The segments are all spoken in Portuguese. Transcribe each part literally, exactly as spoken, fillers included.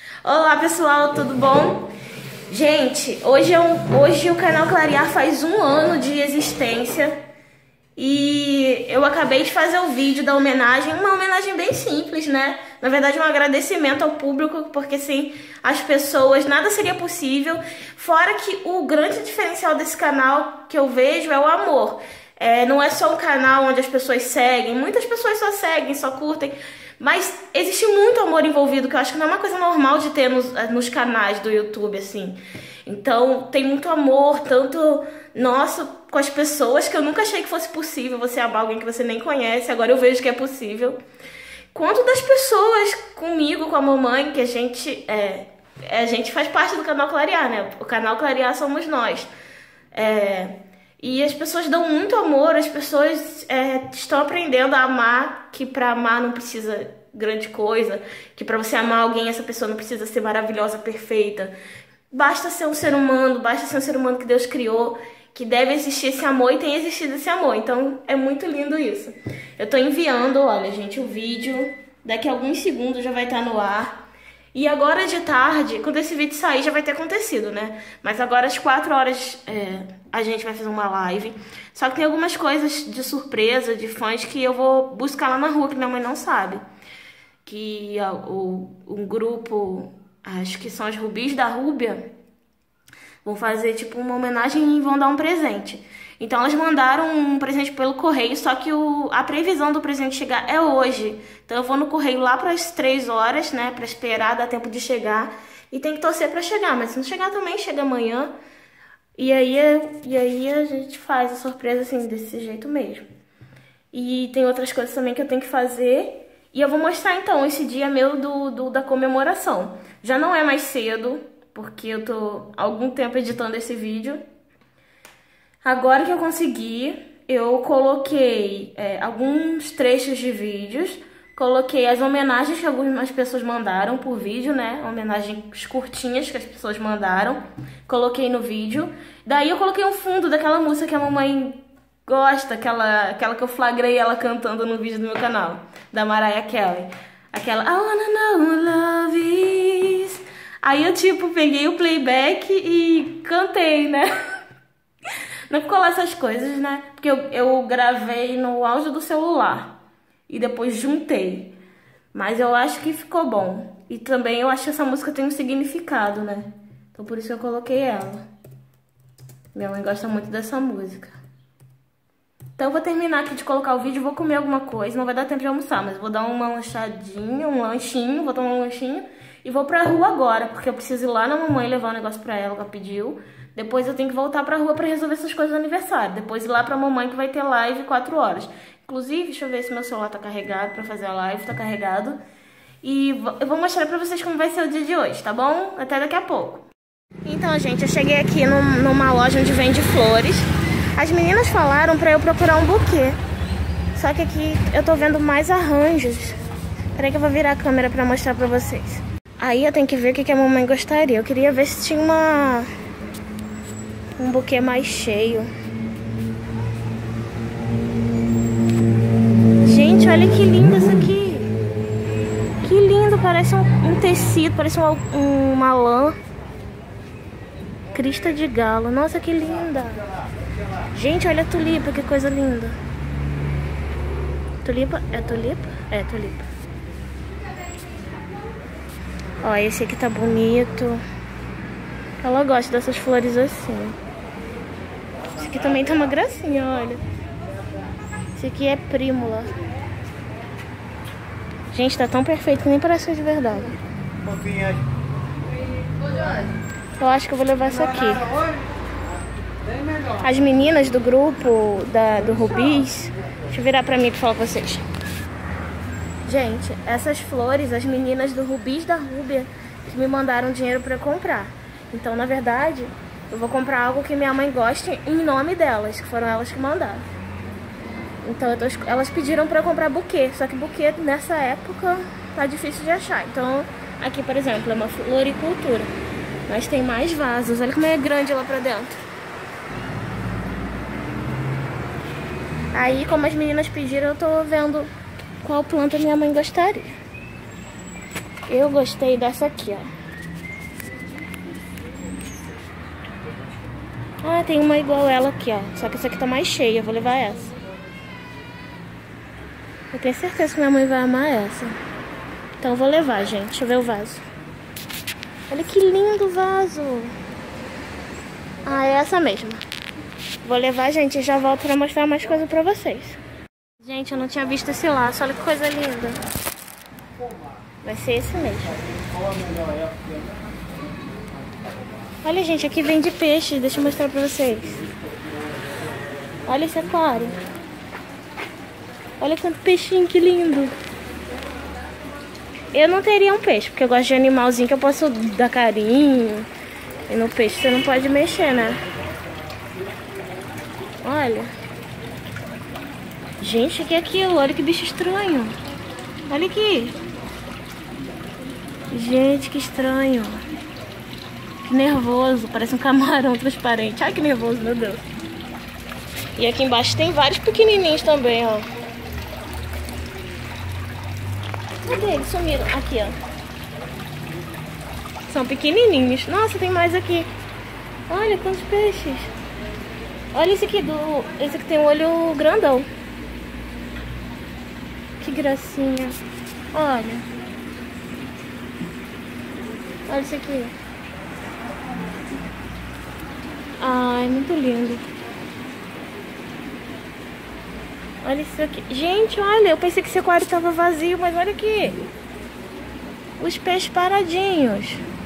Olá pessoal, tudo bom? Gente, hoje, é um, hoje o canal Clarear faz um ano de existência e eu acabei de fazer o vídeo da homenagem, uma homenagem bem simples, né? Na verdade, um agradecimento ao público, porque sem as pessoas nada seria possível. Fora que o grande diferencial desse canal que eu vejo é o amor. É, não é só um canal onde as pessoas seguem, muitas pessoas só seguem, só curtem, mas existe muito amor envolvido, que eu acho que não é uma coisa normal de ter nos, nos canais do YouTube, assim. Então, tem muito amor, tanto nosso com as pessoas, que eu nunca achei que fosse possível você amar alguém que você nem conhece, agora eu vejo que é possível. Quanto das pessoas comigo, com a mamãe, que a gente, é, a gente faz parte do canal Clarear, né? O canal Clarear somos nós. É... E as pessoas dão muito amor, as pessoas é, estão aprendendo a amar, que pra amar não precisa grande coisa, que pra você amar alguém, essa pessoa não precisa ser maravilhosa, perfeita. Basta ser um ser humano, basta ser um ser humano que Deus criou, que deve existir esse amor e tem existido esse amor. Então é muito lindo isso. Eu tô enviando, olha gente, o vídeo, daqui a alguns segundos já vai estar no ar. E agora de tarde, quando esse vídeo sair, já vai ter acontecido, né? Mas agora às quatro horas é, a gente vai fazer uma live. Só que tem algumas coisas de surpresa, de fãs, que eu vou buscar lá na rua, que minha mãe não sabe. Que ó, o, um grupo, acho que são as Rubis da Rúbia, vão fazer tipo uma homenagem e vão dar um presente. Então elas mandaram um presente pelo correio, só que o, a previsão do presente chegar é hoje. Então eu vou no correio lá para as três horas, né, para esperar, dar tempo de chegar. E tem que torcer para chegar, mas se não chegar também, chega amanhã. E aí, e aí a gente faz a surpresa assim, desse jeito mesmo. E tem outras coisas também que eu tenho que fazer. E eu vou mostrar então esse dia meu do, do, da comemoração. Já não é mais cedo, porque eu tô há algum tempo editando esse vídeo. Agora que eu consegui, eu coloquei é, alguns trechos de vídeos, coloquei as homenagens que algumas pessoas mandaram por vídeo, né? Homenagens curtinhas que as pessoas mandaram, coloquei no vídeo. Daí eu coloquei um fundo daquela música que a mamãe gosta, aquela, aquela que eu flagrei ela cantando no vídeo do meu canal, da Mariah Carey. Aquela I wanna know what love is. Aí eu tipo peguei o playback e cantei, né? Não ficou lá essas coisas, né? Porque eu, eu gravei no áudio do celular e depois juntei. Mas eu acho que ficou bom. E também eu acho que essa música tem um significado, né? Então por isso que eu coloquei ela. Minha mãe gosta muito dessa música. Então eu vou terminar aqui de colocar o vídeo, vou comer alguma coisa. Não vai dar tempo de almoçar, mas vou dar uma lanchadinha, um lanchinho, vou tomar um lanchinho. E vou pra rua agora, porque eu preciso ir lá na mamãe levar um negócio pra ela que ela pediu. Depois eu tenho que voltar pra rua pra resolver essas coisas do aniversário. Depois ir lá pra mamãe que vai ter live quatro horas. Inclusive, deixa eu ver se meu celular tá carregado pra fazer a live. Tá carregado. E eu vou mostrar pra vocês como vai ser o dia de hoje, tá bom? Até daqui a pouco. Então, gente, eu cheguei aqui num, numa loja onde vende flores. As meninas falaram pra eu procurar um buquê. Só que aqui eu tô vendo mais arranjos. Peraí que eu vou virar a câmera pra mostrar pra vocês. Aí eu tenho que ver o que a mamãe gostaria. Eu queria ver se tinha uma... um buquê mais cheio. Gente, olha que lindo isso aqui. Que lindo, parece um, um tecido, parece uma, uma lã. Crista de galo. Nossa, que linda. Gente, olha a tulipa, que coisa linda. Tulipa? É tulipa? É tulipa. Ó, esse aqui tá bonito. Ela gosta dessas flores assim. Esse aqui também tá uma gracinha, olha. Esse aqui é prímula. Gente, tá tão perfeito que nem parece ser de verdade. Eu acho que eu vou levar essa aqui. As meninas do grupo da, do Rubis. Deixa eu virar pra mim pra falar com vocês. Gente, essas flores, as meninas do Rubis da Rúbia que me mandaram dinheiro pra comprar. Então, na verdade, eu vou comprar algo que minha mãe goste em nome delas, que foram elas que mandaram. Então, eu tô, elas pediram pra eu comprar buquê, só que buquê nessa época tá difícil de achar. Então, aqui, por exemplo, é uma floricultura, mas tem mais vasos. Olha como é grande lá pra dentro. Aí, como as meninas pediram, eu tô vendo qual planta minha mãe gostaria. Eu gostei dessa aqui, ó. Ah, tem uma igual ela aqui, ó. Só que essa aqui tá mais cheia. Eu vou levar essa. Eu tenho certeza que minha mãe vai amar essa. Então eu vou levar, gente. Deixa eu ver o vaso. Olha que lindo o vaso. Ah, é essa mesma. Vou levar, gente, e já volto pra mostrar mais coisa pra vocês. Gente, eu não tinha visto esse laço. Olha que coisa linda. Vai ser esse mesmo. Olha, gente, aqui vende peixe. Deixa eu mostrar pra vocês. Olha esse aquário. Olha quanto peixinho, que lindo. Eu não teria um peixe, porque eu gosto de animalzinho que eu posso dar carinho. E no peixe você não pode mexer, né? Olha. Gente, o que é aquilo? Olha que bicho estranho. Olha aqui. Gente, que estranho. Que nervoso. Parece um camarão transparente. Ai, que nervoso, meu Deus. E aqui embaixo tem vários pequenininhos também, ó. Cadê eles? Sumiram. Aqui, ó. São pequenininhos. Nossa, tem mais aqui. Olha quantos peixes. Olha esse aqui, do... esse aqui tem um olho grandão. Que gracinha. Olha. Olha esse aqui. Ai, muito lindo. Olha isso aqui. Gente, olha, eu pensei que esse aquário estava vazio, mas olha aqui. Os peixes paradinhos.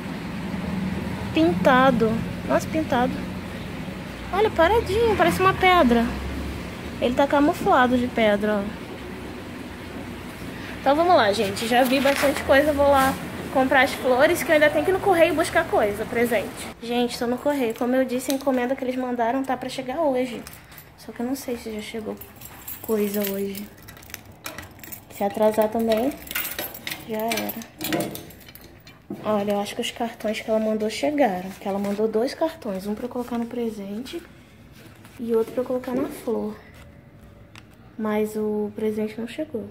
Pintado. Nossa, pintado. Olha, paradinho, parece uma pedra. Ele tá camuflado de pedra, ó. Então vamos lá, gente. Já vi bastante coisa, vou lá comprar as flores, que eu ainda tenho que ir no correio buscar coisa, presente. Gente, tô no correio. Como eu disse, a encomenda que eles mandaram tá pra chegar hoje. Só que eu não sei se já chegou coisa hoje. Se atrasar também, já era. Olha, eu acho que os cartões que ela mandou chegaram. Que ela mandou dois cartões. Um pra eu colocar no presente e outro pra eu colocar na flor. Mas o presente não chegou.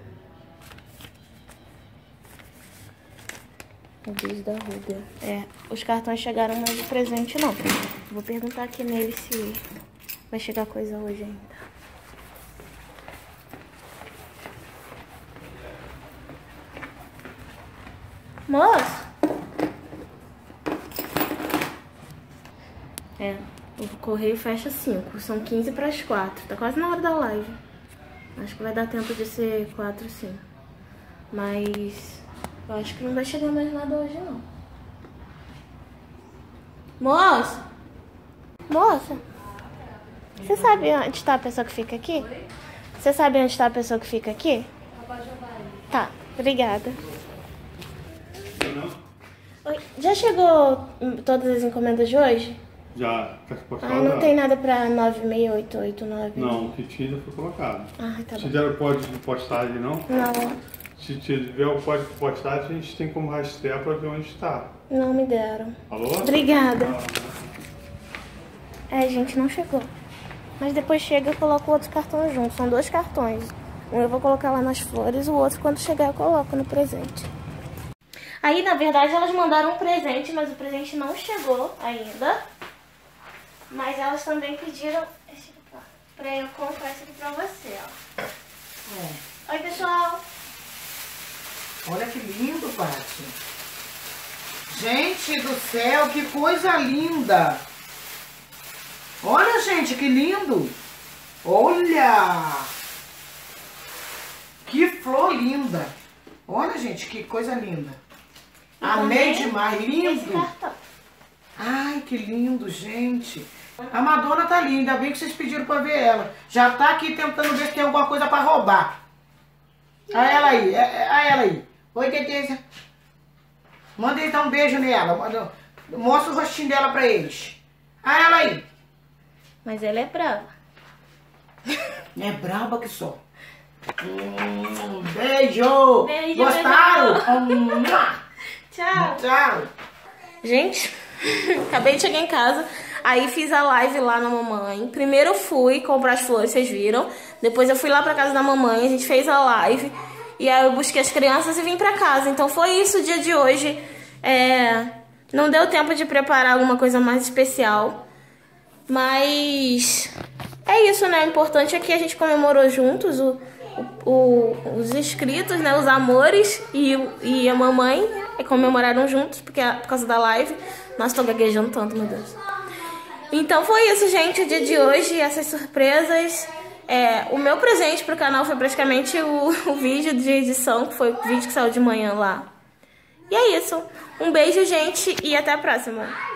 O bis da Ruda. É, os cartões chegaram, mas o presente não. Vou perguntar aqui nele se vai chegar coisa hoje ainda. Moço! É, o correio fecha cinco. São quinze para as quatro. Tá quase na hora da live. Acho que vai dar tempo de ser quatro, sim. Mas eu acho que não vai chegar mais nada hoje, não. Moça! Moça! Você sabe onde está a pessoa que fica aqui? Você sabe onde está a pessoa que fica aqui? Tá, obrigada. Oi, já chegou todas as encomendas de hoje? Já, caixa postal. Ah, não já. tem nada pra nove seis oito oito nove? Não, o que tinha já foi colocado. Ah, tá Te bom. deram o código de postagem, não? Não, Se tiver o código de postagem, a gente tem como rastrear pra ver onde está. não me deram. Alô? Obrigada. Ah, É, gente, não chegou. Mas depois chega eu coloco outros cartões junto. São dois cartões. Um eu vou colocar lá nas flores, o outro quando chegar eu coloco no presente. Aí, na verdade, elas mandaram um presente, mas o presente não chegou ainda. Mas elas também pediram pra eu comprar isso aqui pra você, ó. É. Oi, pessoal. Olha que lindo, Paty. Gente do céu, que coisa linda. Olha, gente, que lindo. Olha. Que flor linda. Olha, gente, que coisa linda. E Amei também demais. esse Lindo. cartão. Ai, que lindo, gente. A Madonna tá linda, ainda bem que vocês pediram pra ver ela. Já tá aqui tentando ver se tem alguma coisa pra roubar. Olha ela aí, olha ela aí. Oi, Tetência. Manda eles dar um beijo nela. Manda, mostra o rostinho dela pra eles. Olha ela aí. Mas ela é brava. É braba que só. Hum, beijo. Beijo, Gostaram? Hum, Tchau. tchau. Gente, acabei de chegar em casa. Aí fiz a live lá na mamãe. Primeiro eu fui comprar as flores, vocês viram. Depois eu fui lá pra casa da mamãe, a gente fez a live. E aí eu busquei as crianças e vim pra casa. Então foi isso o dia de hoje. É, não deu tempo de preparar alguma coisa mais especial. Mas é isso, né? O importante é que a gente comemorou juntos o, o, o, os inscritos, né? Os amores e, e a mamãe comemoraram juntos porque, por causa da live. Nossa, tô gaguejando tanto, meu Deus. Então foi isso, gente, o dia de hoje, essas surpresas. É, o meu presente pro canal foi praticamente o, o vídeo de edição, que foi o vídeo que saiu de manhã lá. E é isso. Um beijo, gente, e até a próxima.